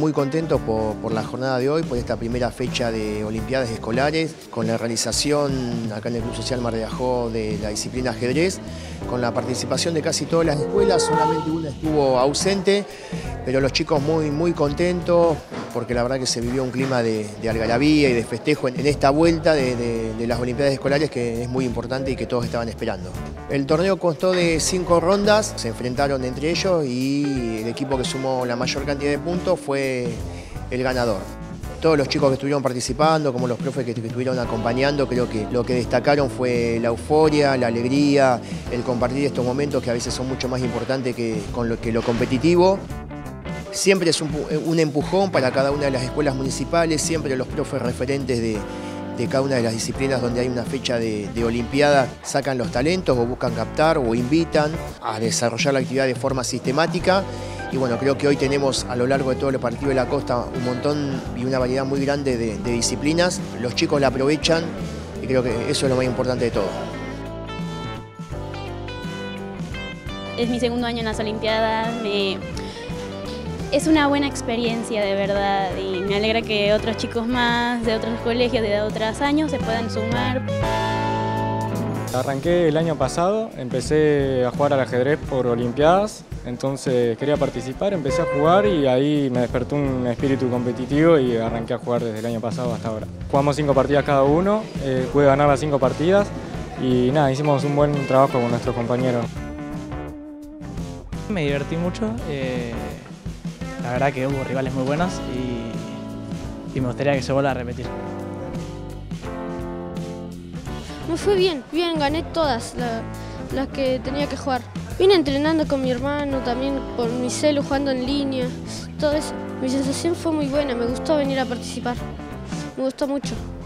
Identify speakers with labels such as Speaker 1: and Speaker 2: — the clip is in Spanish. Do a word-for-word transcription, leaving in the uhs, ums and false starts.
Speaker 1: muy contentos por, por la jornada de hoy, por esta primera fecha de Olimpiadas Escolares, con la realización acá en el Club Social Mar de Ajó de la disciplina ajedrez, con la participación de casi todas las escuelas, solamente una estuvo ausente, pero los chicos muy, muy contentos, porque la verdad que se vivió un clima de, de algarabía y de festejo en, en esta vuelta de, de, de las Olimpiadas Escolares, que es muy importante y que todos estaban esperando. El torneo constó de cinco rondas, se enfrentaron entre ellos y el equipo que sumó la mayor cantidad de puntos fue el ganador. Todos los chicos que estuvieron participando, como los profes que, que estuvieron acompañando, creo que lo que destacaron fue la euforia, la alegría, el compartir estos momentos que a veces son mucho más importantes que, con lo, que lo competitivo. Siempre es un, un empujón para cada una de las escuelas municipales, siempre los profes referentes de, de cada una de las disciplinas donde hay una fecha de, de Olimpiada sacan los talentos o buscan captar o invitan a desarrollar la actividad de forma sistemática. Y bueno, creo que hoy tenemos a lo largo de todo el partido de la costa un montón y una variedad muy grande de, de disciplinas. Los chicos la aprovechan y creo que eso es lo más importante de todo.
Speaker 2: Es mi segundo año en las Olimpiadas. Me... Es una buena experiencia de verdad y me alegra que otros chicos más de otros colegios de otros años se puedan sumar.
Speaker 3: Arranqué el año pasado, empecé a jugar al ajedrez por Olimpiadas, entonces quería participar, empecé a jugar y ahí me despertó un espíritu competitivo y arranqué a jugar desde el año pasado hasta ahora. Jugamos cinco partidas cada uno, eh, pude ganar las cinco partidas y nada, hicimos un buen trabajo con nuestros compañeros.
Speaker 4: Me divertí mucho, eh, la verdad que hubo rivales muy buenos y, y me gustaría que se vuelva a repetir.
Speaker 5: Me fue bien, bien, gané todas la, las que tenía que jugar. Vine entrenando con mi hermano, también por mi celu, jugando en línea, todo eso. Mi sensación fue muy buena, me gustó venir a participar, me gustó mucho.